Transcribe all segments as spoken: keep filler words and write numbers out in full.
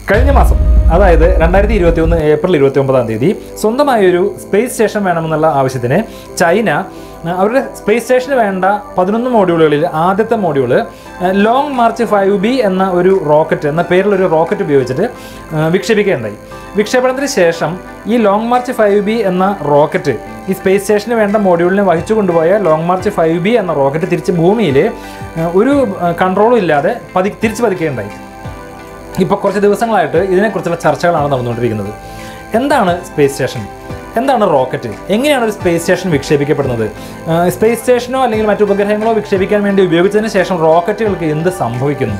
കഴിഞ്ഞ മാസം അതായത് രണ്ടായിരത്തി ഇരുപത്തി ഒന്ന് ഏപ്രിൽ ഇരുപത്തി ഒമ്പതാം തീയതി സ്വന്തമായൊരു സ്പേസ് സ്റ്റേഷൻ വേണമെന്നുള്ള ആവശ്യത്തിന് ചൈന അവരുടെ സ്പേസ് സ്റ്റേഷന് വേണ്ട പതിനൊന്ന് മോഡ്യൂളുകളിൽ ആദ്യത്തെ module Long March five B എന്ന ഒരു റോക്കറ്റ് എന്ന പേരിലൊരു റോക്കറ്റ് ഉപയോഗിച്ചിട്ട് വിക്ഷേപിക്കുകയുണ്ടായി. വിക്ഷേപണത്തിന് ശേഷം ഈ ലോങ് മാർച്ച് ഫൈവ് ബി എന്ന റോക്കറ്റ് ഈ സ്പേസ് സ്റ്റേഷന് വേണ്ട മോഡ്യൂളിനെ വഹിച്ചു കൊണ്ടുപോയ ലോങ് മാർച്ച് ഫൈവ് ബി എന്ന റോക്കറ്റ് തിരിച്ച് ഭൂമിയിൽ ഒരു കൺട്രോളും ഇല്ലാതെ പതി തിരിച്ച് പതിക്കുകയുണ്ടായി. ഇപ്പോൾ കുറച്ച് ദിവസങ്ങളായിട്ട് ഇതിനെക്കുറിച്ചുള്ള ചർച്ചകളാണ് നടന്നുകൊണ്ടിരിക്കുന്നത്. എന്താണ് സ്പേസ് സ്റ്റേഷൻ? എന്താണ് റോക്കറ്റ്? എങ്ങനെയാണ് ഒരു സ്പേസ് സ്റ്റേഷൻ വിക്ഷേപിക്കപ്പെടുന്നത്? സ്പേസ് സ്റ്റേഷനോ അല്ലെങ്കിൽ മറ്റു ഉപഗ്രഹങ്ങളോ വിക്ഷേപിക്കാൻ വേണ്ടി ഉപയോഗിച്ചതിന് ശേഷം റോക്കറ്റുകൾക്ക് എന്ത് സംഭവിക്കുന്നു?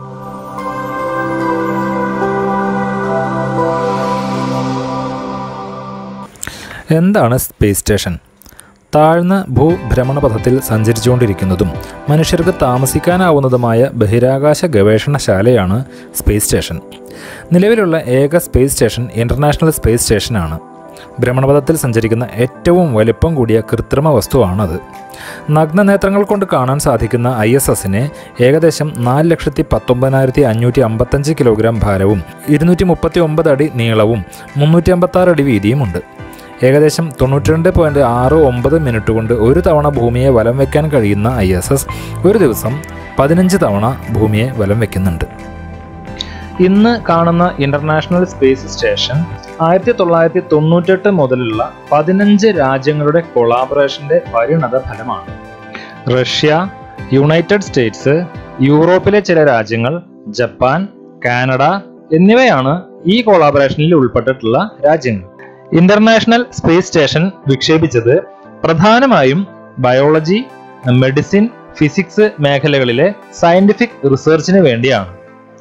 എന്താണ് സ്പേസ് സ്റ്റേഷൻ? താഴ്ന്ന ഭൂഭ്രമണപഥത്തിൽ സഞ്ചരിച്ചുകൊണ്ടിരിക്കുന്നതും മനുഷ്യർക്ക് താമസിക്കാനാവുന്നതുമായ ബഹിരാകാശ ഗവേഷണശാലയാണ് സ്പേസ് സ്റ്റേഷൻ. നിലവിലുള്ള ഏക സ്പേസ് സ്റ്റേഷൻ ഇൻ്റർനാഷണൽ സ്പേസ് സ്റ്റേഷനാണ്. ഭ്രമണപഥത്തിൽ സഞ്ചരിക്കുന്ന ഏറ്റവും വലിപ്പം കൂടിയ കൃത്രിമ വസ്തുവാണത്. നഗ്നനേത്രങ്ങൾ കൊണ്ട് കാണാൻ സാധിക്കുന്ന ഐ എസ് എസിന് ഏകദേശം നാല് ലക്ഷത്തി പത്തൊമ്പതിനായിരത്തി അഞ്ഞൂറ്റി അമ്പത്തഞ്ച് കിലോഗ്രാം ഭാരവും ഇരുന്നൂറ്റി മുപ്പത്തി ഒമ്പത് അടി നീളവും മുന്നൂറ്റി അമ്പത്താറ് അടി വീതിയുമുണ്ട്. ഏകദേശം തൊണ്ണൂറ്റി രണ്ട് പോയിൻറ്റ് ആറ് ഒമ്പത് മിനിറ്റ് കൊണ്ട് ഒരു തവണ ഭൂമിയെ വലം വയ്ക്കാൻ കഴിയുന്ന ഐ എസ് എസ് ഒരു ദിവസം പതിനഞ്ച് തവണ ഭൂമിയെ വലം വയ്ക്കുന്നുണ്ട്. ഇന്ന് കാണുന്ന ഇൻ്റർനാഷണൽ സ്പേസ് സ്റ്റേഷൻ ആയിരത്തി തൊള്ളായിരത്തി തൊണ്ണൂറ്റെട്ട് മുതലുള്ള പതിനഞ്ച് രാജ്യങ്ങളുടെ കൊളാബറേഷൻ്റെ പരിണത ഫലമാണ്. റഷ്യ, യുണൈറ്റഡ് സ്റ്റേറ്റ്സ്, യൂറോപ്പിലെ ചില രാജ്യങ്ങൾ, ജപ്പാൻ, കാനഡ എന്നിവയാണ് ഈ കൊളാബറേഷനിൽ ഉൾപ്പെട്ടിട്ടുള്ള രാജ്യങ്ങൾ. ഇന്റർനാഷണൽ സ്പേസ് സ്റ്റേഷൻ വിക്ഷേപിച്ചത് പ്രധാനമായും ബയോളജി, മെഡിസിൻ, ഫിസിക്സ് മേഖലകളിലെ സയന്റിഫിക് റിസർച്ചിന് വേണ്ടിയാണ്.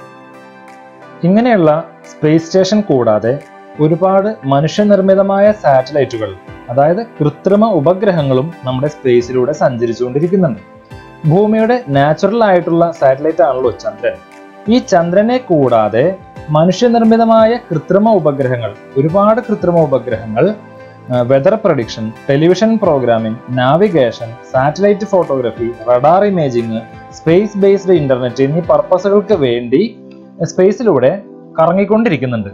ഇങ്ങനെയുള്ള സ്പേസ് സ്റ്റേഷൻ കൂടാതെ ഒരുപാട് മനുഷ്യനിർമ്മിതമായ സാറ്റലൈറ്റുകൾ, അതായത് കൃത്രിമ ഉപഗ്രഹങ്ങളും നമ്മുടെ സ്പേസിലൂടെ സഞ്ചരിച്ചുകൊണ്ടിരിക്കുന്നുണ്ട്. ഭൂമിയുടെ നാച്ചുറൽ ആയിട്ടുള്ള സാറ്റലൈറ്റ് ആണല്ലോ ചന്ദ്രൻ. ഈ ചന്ദ്രനെ കൂടാതെ മനുഷ്യനിർമ്മിതമായ കൃത്രിമ ഉപഗ്രഹങ്ങൾ, ഒരുപാട് കൃത്രിമ ഉപഗ്രഹങ്ങൾ weather prediction, television programming, navigation, satellite photography, radar imaging, space based internet എന്നീ പർപ്പസുകൾക്ക് വേണ്ടി സ്പേസിലൂടെ കറങ്ങിക്കൊണ്ടിരിക്കുന്നുണ്ട്.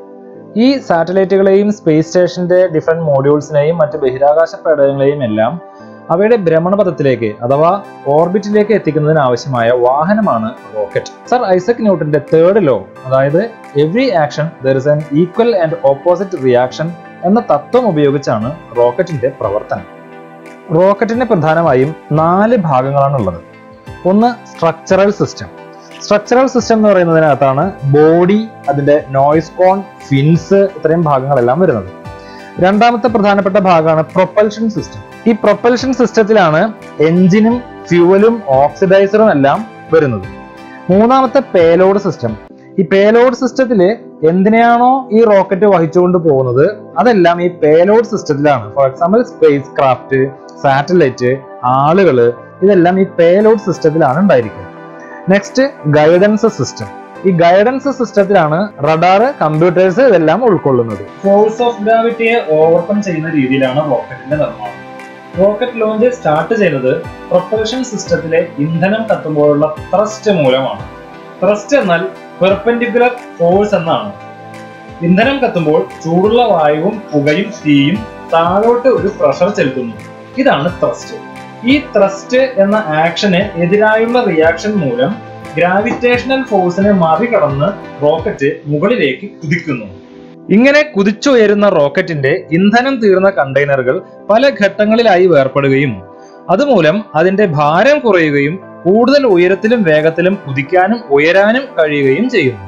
ഈ സാറ്റലൈറ്റുകളെയും സ്പേസ് സ്റ്റേഷന്റെ ഡിഫറെന്റ് മോഡ്യൂൾസിനെയും മറ്റ് ബഹിരാകാശ പേടകങ്ങളെയും എല്ലാം അവയുടെ ഭ്രമണപഥത്തിലേക്ക് അഥവാ ഓർബിറ്റിലേക്ക് എത്തിക്കുന്നതിന് ആവശ്യമായ വാഹനമാണ് റോക്കറ്റ്. സർ ഐസക് ന്യൂട്ടന്റെ തേർഡ് ലോ, അതായത് every action there is an equal and opposite reaction എന്ന തത്വം ഉപയോഗിച്ചാണ് റോക്കറ്റിന്റെ പ്രവർത്തനം. റോക്കറ്റിന് പ്രധാനമായും നാല് ഭാഗങ്ങളാണുള്ളത്. ഒന്ന് സ്ട്രക്ചറൽ സിസ്റ്റം. സ്ട്രക്ചറൽ സിസ്റ്റം എന്ന് പറയുന്നതിനകത്താണ് ബോഡി, അതിന്റെ നോയ്സ് കോൺ, ഫിൻസ് ഇത്രയും ഭാഗങ്ങളെല്ലാം വരുന്നത്. രണ്ടാമത്തെ പ്രധാനപ്പെട്ട ഭാഗമാണ് പ്രൊപ്പൽഷൻ സിസ്റ്റം. ഈ പ്രൊപ്പൽഷൻ സിസ്റ്റത്തിലാണ് എഞ്ചിനും ഫ്യൂവലും ഓക്സിഡൈസറും എല്ലാം വരുന്നത്. മൂന്നാമത്തെ പേലോഡ് സിസ്റ്റം. ഈ പേലോഡ് സിസ്റ്റത്തില് എന്തിനെയാണോ ഈ റോക്കറ്റ് വഹിച്ചുകൊണ്ട് പോകുന്നത് അതെല്ലാം ഈ പേലോഡ് സിസ്റ്റത്തിലാണ്. For example spacecraft, satellite, ആളുകള്, ഇതെല്ലാം ഈ പേലോഡ് സിസ്റ്റത്തിലാണ് ഉണ്ടായിരിക്കുന്നത്. Next guidance system. ഈ ഗൈഡൻസ് സിസ്റ്റത്തിലാണ് റഡാറ്, കമ്പ്യൂട്ടേഴ്സ് ഇതെല്ലാം ഉൾക്കൊള്ളുന്നത്. ഫോഴ്സ് ഓഫ് ഗ്രാവിറ്റിയെ ഓവർകം ചെയ്യുന്ന രീതിയിലാണ് റോക്കറ്റിന്റെ നിർമ്മാണം. റോക്കറ്റ് ലോഞ്ച് സ്റ്റാർട്ട് ചെയ്യുന്നത് പ്രൊപ്പൽഷൻ സിസ്റ്റത്തിലെ ഇന്ധനം കത്തുമ്പോഴുള്ള ത്രസ്റ്റ് മൂലമാണ്. ത്രസ്റ്റ് എന്നാൽ പെർപെൻഡിക്കുലർ ഫോഴ്സ് എന്നാണ്. ഇന്ധനം കത്തുമ്പോൾ ചൂടുള്ള വായുവും പുകയും തീയും താഴോട്ട് ഒരു പ്രഷർ ചെലുത്തുന്നു. ഇതാണ് ത്രസ്റ്റ്. ഈ ത്രസ്റ്റ് എന്ന ആക്ഷന് എതിരായുള്ള റിയാക്ഷൻ മൂലം ഗ്രാവിറ്റേഷണൽ ഫോഴ്സിനെ മറികടന്ന് റോക്കറ്റ് മുകളിലേക്ക് കുതിക്കുന്നു. ഇങ്ങനെ കുതിച്ചുയരുന്ന റോക്കറ്റിന്റെ ഇന്ധനം തീർന്ന കണ്ടെയ്നറുകൾ പല ഘട്ടങ്ങളിലായി വേർപെടുകയും അതുമൂലം അതിന്റെ ഭാരം കുറയുകയും കൂടുതൽ ഉയരത്തിലും വേഗത്തിലും കുതിക്കാനും ഉയരാനും കഴിയുകയും ചെയ്യുന്നു.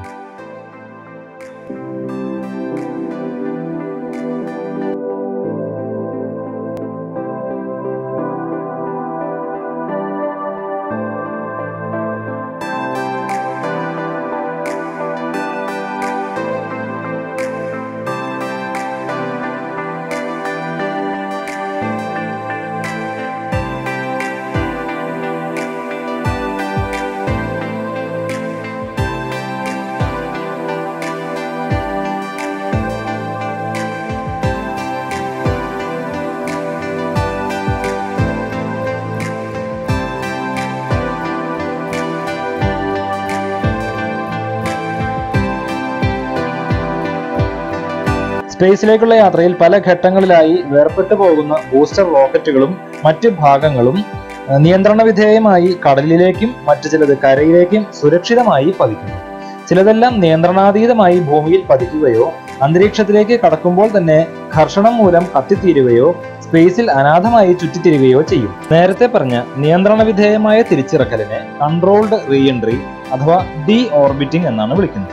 സ്പേസിലേക്കുള്ള യാത്രയിൽ പല ഘട്ടങ്ങളിലായി വേർപെട്ടു പോകുന്ന ബൂസ്റ്റർ റോക്കറ്റുകളും മറ്റ് ഭാഗങ്ങളും നിയന്ത്രണ വിധേയമായി കടലിലേക്കും മറ്റു ചിലത് കരയിലേക്കും സുരക്ഷിതമായി പതിക്കുന്നു. ചിലതെല്ലാം നിയന്ത്രണാതീതമായി ഭൂമിയിൽ പതിക്കുകയോ അന്തരീക്ഷത്തിലേക്ക് കടക്കുമ്പോൾ തന്നെ ഘർഷണം മൂലം കത്തിത്തീരുകയോ സ്പേസിൽ അനാഥമായി ചുറ്റിത്തിരികയോ ചെയ്യും. നേരത്തെ പറഞ്ഞ നിയന്ത്രണ വിധേയമായ തിരിച്ചിറക്കലിനെ കൺട്രോൾഡ് റീ എൻട്രി അഥവാ ഡി ഓർബിറ്റിംഗ് എന്നാണ് വിളിക്കുന്നത്.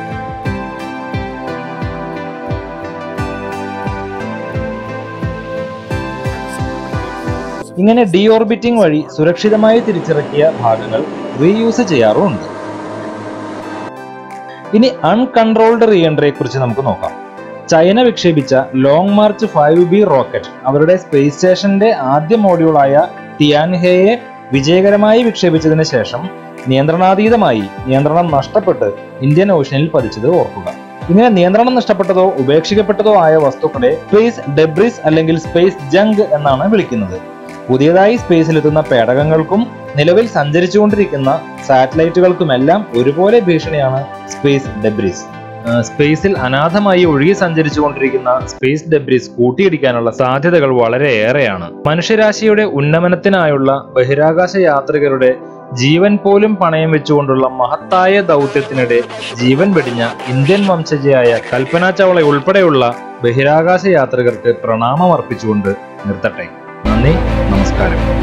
ഇങ്ങനെ ഡി ഓർബിറ്റിംഗ് വഴി സുരക്ഷിതമായി തിരിച്ചിറക്കിയ ഭാഗങ്ങൾ റീയൂസ് ചെയ്യാറുമുണ്ട്. ഇനി അൺകൺട്രോൾഡ് റീ എൻട്രിയെ കുറിച്ച് നമുക്ക് നോക്കാം. ചൈന വിക്ഷേപിച്ച Long March five B rocket അവരുടെ സ്പേസ് സ്റ്റേഷന്റെ ആദ്യ മോഡ്യൂളായ ടിയാൻഹെയെ വിജയകരമായി വിക്ഷേപിച്ചതിന് ശേഷം നിയന്ത്രണാതീതമായി നിയന്ത്രണം നഷ്ടപ്പെട്ട് ഇന്ത്യൻ ഓഷ്യനിൽ പതിച്ചത് ഓർക്കുക. ഇങ്ങനെ നിയന്ത്രണം നഷ്ടപ്പെട്ടതോ ഉപേക്ഷിക്കപ്പെട്ടതോ ആയ വസ്തുക്കളെ സ്പേസ് ഡെബ്രിസ് അല്ലെങ്കിൽ സ്പേസ് ജങ്ക് എന്നാണ് വിളിക്കുന്നത്. പുതിയതായി സ്പേസിലെത്തുന്ന പേടകങ്ങൾക്കും നിലവിൽ സഞ്ചരിച്ചുകൊണ്ടിരിക്കുന്ന സാറ്റലൈറ്റുകൾക്കുമെല്ലാം ഒരുപോലെ ഭീഷണിയാണ് സ്പേസ് ഡെബ്രിസ്. സ്പേസിൽ അനാഥമായി ഒഴുകി സഞ്ചരിച്ചുകൊണ്ടിരിക്കുന്ന സ്പേസ് ഡെബ്രിസ് കൂട്ടിയിടിക്കാനുള്ള സാധ്യതകൾ വളരെയേറെയാണ്. മനുഷ്യരാശിയുടെ ഉന്നമനത്തിനായുള്ള ബഹിരാകാശ യാത്രികരുടെ ജീവൻ പോലും പണയം വെച്ചുകൊണ്ടുള്ള മഹത്തായ ദൗത്യത്തിനിടെ ജീവൻ വെടിഞ്ഞ ഇന്ത്യൻ വംശജയായ കൽപ്പന ചൗള ഉൾപ്പെടെയുള്ള ബഹിരാകാശ യാത്രികർക്ക് പ്രണാമം അർപ്പിച്ചുകൊണ്ട് നിർത്തട്ടെ. നന്ദി, നമസ്കാരം.